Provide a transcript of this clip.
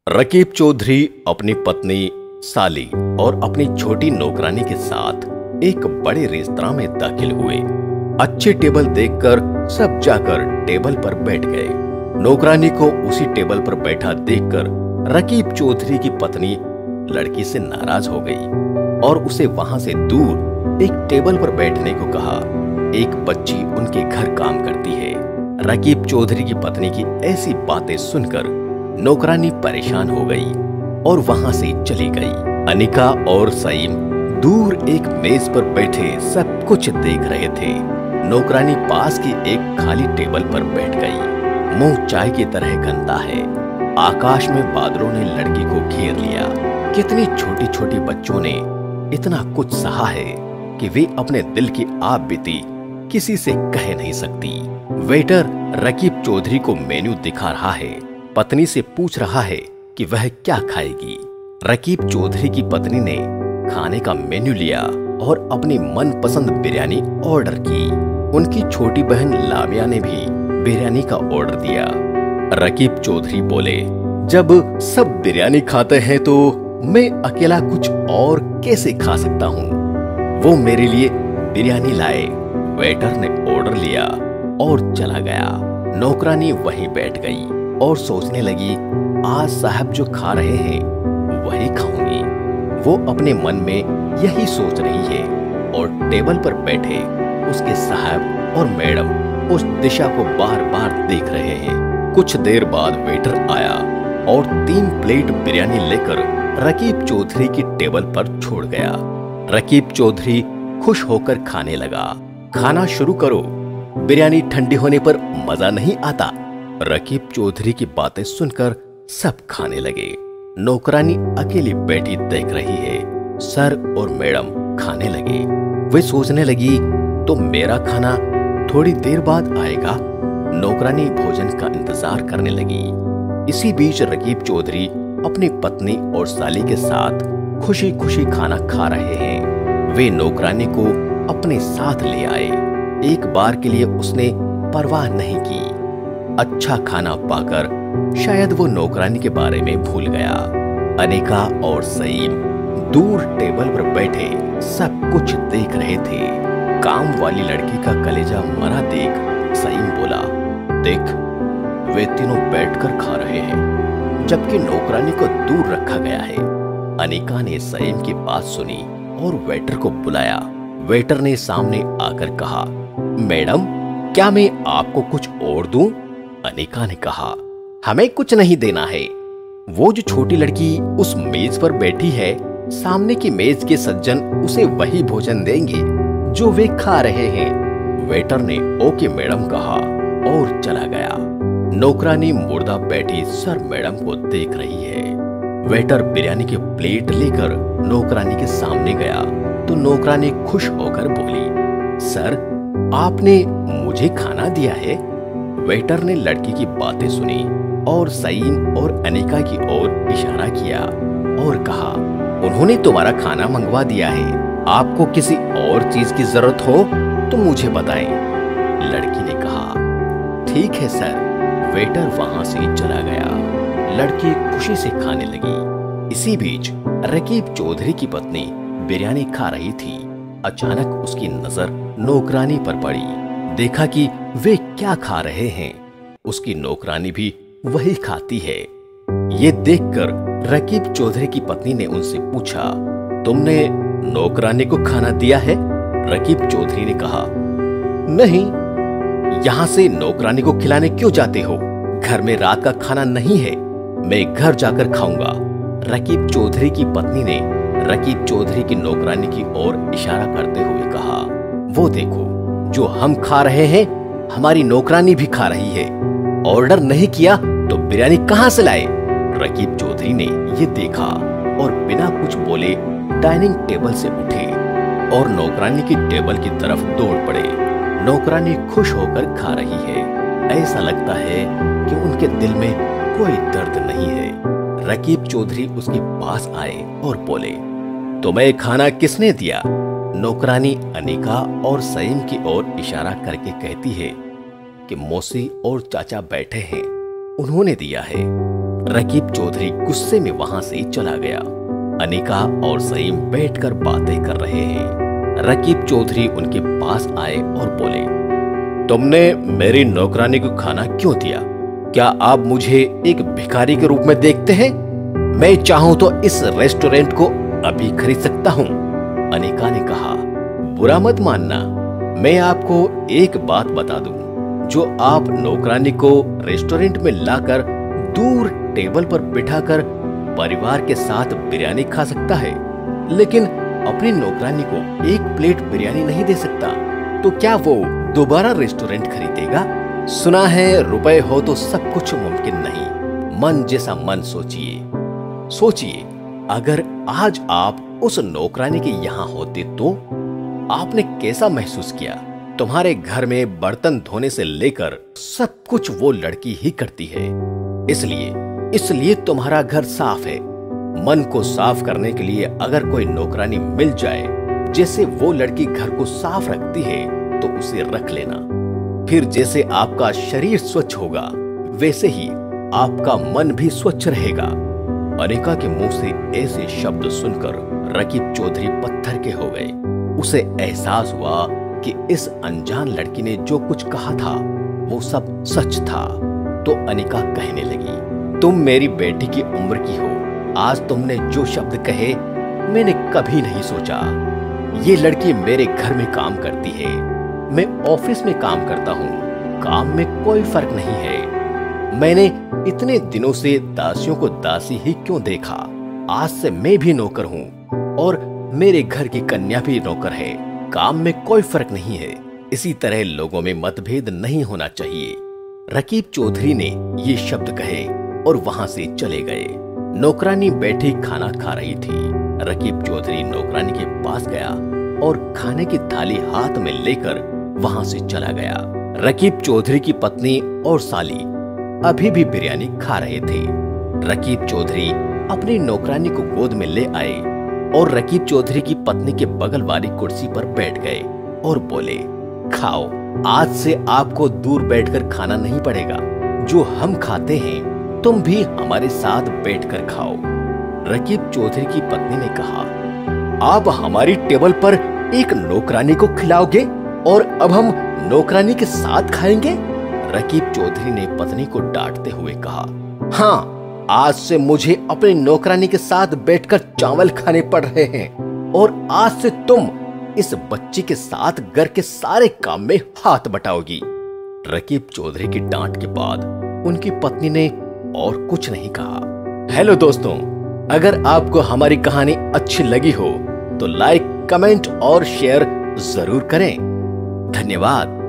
रकीब चौधरी अपनी पत्नी साली और अपनी छोटी नौकरानी के साथ एक बड़े रेस्तरां में दाखिल हुए। अच्छे टेबल देखकर सब जाकर टेबल पर बैठ गए। नौकरानी को उसी टेबल पर बैठा देखकर रकीब चौधरी की पत्नी लड़की से नाराज हो गई और उसे वहां से दूर एक टेबल पर बैठने को कहा। एक बच्ची उनके घर काम करती है। रकीब चौधरी की पत्नी की ऐसी बातें सुनकर नौकरानी परेशान हो गई और वहां से चली गई। अनिका और सईम दूर एक मेज पर बैठे सब कुछ देख रहे थे। नौकरानी पास की एक खाली टेबल पर बैठ गई। मुंह चाय की तरह गंदा है। आकाश में बादलों ने लड़की को घेर लिया। कितनी छोटी छोटी बच्चों ने इतना कुछ सहा है कि वे अपने दिल की आप बीती किसी से कह नहीं सकती। वेटर रकीब चौधरी को मेन्यू दिखा रहा है। पत्नी से पूछ रहा है कि वह क्या खाएगी। रकीब चौधरी की पत्नी ने खाने का मेन्यू लिया और अपनी मनपसंद बिरयानी ऑर्डर की। उनकी छोटी बहन लामिया ने भी बिरयानी का ऑर्डर दिया। रकीब चौधरी बोले, जब सब बिरयानी खाते हैं तो मैं अकेला कुछ और कैसे खा सकता हूँ। वो मेरे लिए बिरयानी लाए। वेटर ने ऑर्डर लिया और चला गया। नौकरानी वहीं बैठ गई और सोचने लगी, आज साहब जो खा रहे हैं वही खाऊंगी। वो अपने मन में यही सोच रही है और टेबल पर बैठे उसके साहब और मैडम उस दिशा को बार बार देख रहे हैं। कुछ देर बाद वेटर आया और 3 प्लेट बिरयानी लेकर रकीब चौधरी की टेबल पर छोड़ गया। रकीब चौधरी खुश होकर खाने लगा। खाना शुरू करो, बिरयानी ठंडी होने पर मजा नहीं आता। रकीब चौधरी की बातें सुनकर सब खाने लगे। नौकरानी अकेली बैठी देख रही है। सर और मैडम खाने लगे। वे सोचने लगी, तो मेरा खाना थोड़ी देर बाद आएगा। नौकरानी भोजन का इंतजार करने लगी। इसी बीच रकीब चौधरी अपनी पत्नी और साली के साथ खुशी खुशी खाना खा रहे हैं। वे नौकरानी को अपने साथ ले आए। एक बार के लिए उसने परवाह नहीं की। अच्छा खाना पाकर शायद वो नौकरानी के बारे में भूल गया। अनिका और सईम दूर टेबल पर बैठे सब कुछ देख रहे थे। काम वाली लड़की का कलेजा मरा देख सईम बोला, देख वे तीनों बैठकर खा रहे हैं जबकि नौकरानी को दूर रखा गया है। अनिका ने सईम की बात सुनी और वेटर को बुलाया। वेटर ने सामने आकर कहा, मैडम क्या मैं आपको कुछ और दूं? अनिका ने कहा, हमें कुछ नहीं देना है। वो जो छोटी लड़की उस मेज पर बैठी है, सामने की मेज के सज्जन उसे वही भोजन देंगे जो वे खा रहे हैं। वेटर ने ओके मैडम कहा और चला गया। नौकरानी मुर्दा बैठी सर मैडम को देख रही है। वेटर बिरयानी के प्लेट लेकर नौकरानी के सामने गया तो नौकरानी खुश होकर बोली, सर आपने मुझे खाना दिया है। वेटर ने लड़की की बातें सुनी और सईम और अनिका की ओर इशारा किया और कहा, उन्होंने तुम्हारा खाना मंगवा दिया है। आपको किसी और चीज की जरूरत हो तो मुझे बताएं। लड़की ने कहा, ठीक है सर। वेटर वहां से चला गया। लड़की खुशी से खाने लगी। इसी बीच रकीब चौधरी की पत्नी बिरयानी खा रही थी। अचानक उसकी नजर नौकरानी पर पड़ी। देखा कि वे क्या खा रहे हैं। उसकी नौकरानी भी वही खाती है। ये देखकर रकीब चौधरी की पत्नी ने उनसे पूछा, तुमने नौकरानी को खाना दिया है? रकीब चौधरी ने कहा, नहीं। यहाँ से नौकरानी को खिलाने क्यों जाते हो? घर में रात का खाना नहीं है, मैं घर जाकर खाऊंगा। रकीब चौधरी की पत्नी ने रकीब चौधरी की नौकरानी की ओर इशारा करते हुए कहा, वो देखो जो हम खा रहे हैं हमारी नौकरानी भी खा रही है। ऑर्डर नहीं किया तो बिरयानी कहां से लाए? रकीब चौधरी ने ये देखा और बिना कुछ बोले डाइनिंग टेबल से उठे और नौकरानी की टेबल की तरफ दौड़ पड़े। नौकरानी खुश होकर खा रही है। ऐसा लगता है कि उनके दिल में कोई दर्द नहीं है। रकीब चौधरी उसके पास आए और बोले, तुम्हें खाना किसने दिया? नौकरानी अनिका और सईम की ओर इशारा करके कहती है कि मौसी और चाचा बैठे हैं, उन्होंने दिया है। रकीब चौधरी गुस्से में वहां से चला गया। अनिका और सईम बैठकर बातें कर रहे हैं। रकीब चौधरी उनके पास आए और बोले, तुमने मेरी नौकरानी को खाना क्यों दिया? क्या आप मुझे एक भिखारी के रूप में देखते हैं? मैं चाहूं तो इस रेस्टोरेंट को अभी खरीद सकता हूं। अनिका ने कहा, बुरा मत मानना, मैं आपको एक बात बता दूं, जो आप नौकरानी को रेस्टोरेंट में लाकर दूर टेबल पर बिठाकर परिवार के साथ बिरयानी खा सकता है, लेकिन अपनी नौकरानी को एक प्लेट बिरयानी नहीं दे सकता, तो क्या वो दोबारा रेस्टोरेंट खरीदेगा? सुना है रुपए हो तो सब कुछ मुमकिन नहीं। मन जैसा मन सोचिए। सोचिए, अगर आज आप उस नौकरानी के यहाँ होते तो आपने कैसा महसूस किया? तुम्हारे घर में बर्तन धोने से लेकर सब कुछ वो लड़की ही करती है, इसलिए तुम्हारा घर साफ है। मन को साफ करने के लिए अगर कोई नौकरानी मिल जाए जैसे वो लड़की घर को साफ रखती है तो उसे रख लेना। फिर जैसे आपका शरीर स्वच्छ होगा वैसे ही आपका मन भी स्वच्छ रहेगा। अनिका के मुंह से ऐसे शब्द सुनकर रकीब चौधरी पत्थर के हो गए। उसे एहसास हुआ कि इस अनजान लड़की ने जो कुछ कहा था वो सब सच था। तो अनिका कहने लगी, तुम मेरी बेटी की उम्र की हो, आज तुमने जो शब्द कहे मैंने कभी नहीं सोचा। ये लड़की मेरे घर में काम करती है, मैं ऑफिस में काम करता हूँ, काम में कोई फर्क नहीं है। मैंने इतने दिनों से दासियों को दासी ही क्यों देखा? आज से मैं भी नौकर हूँ और मेरे घर की कन्या भी नौकर है, काम में कोई फर्क नहीं है। इसी तरह लोगों में मतभेद नहीं होना चाहिए। रकीब चौधरी ने ये शब्द कहे और वहां से चले गए। नौकरानी बैठी खाना खा रही थी। रकीब चौधरी नौकरानी के पास गया और खाने की थाली हाथ में लेकर वहां से चला गया। रकीब चौधरी की पत्नी और साली अभी भी बिरयानी खा रहे थे। रकीब चौधरी अपनी नौकरानी को गोद में ले आए और रकीब चौधरी की पत्नी के बगल वाली कुर्सी पर बैठ गए और बोले, खाओ, आज से आपको दूर बैठकर खाना नहीं पड़ेगा। जो हम खाते हैं तुम भी हमारे साथ बैठकर खाओ। रकीब चौधरी की पत्नी ने कहा, आप हमारी टेबल पर एक नौकरानी को खिलाओगे और अब हम नौकरानी के साथ खाएंगे? रकीब चौधरी ने पत्नी को डांटते हुए कहा, हाँ, आज से मुझे अपनी नौकरानी के साथ बैठकर चावल खाने पड़ रहे हैं और आज से तुम इस बच्ची के साथ घर के सारे काम में हाथ बटाओगी। रकीब चौधरी की डांट के बाद उनकी पत्नी ने और कुछ नहीं कहा। हेलो दोस्तों, अगर आपको हमारी कहानी अच्छी लगी हो तो लाइक, कमेंट और शेयर जरूर करें। धन्यवाद।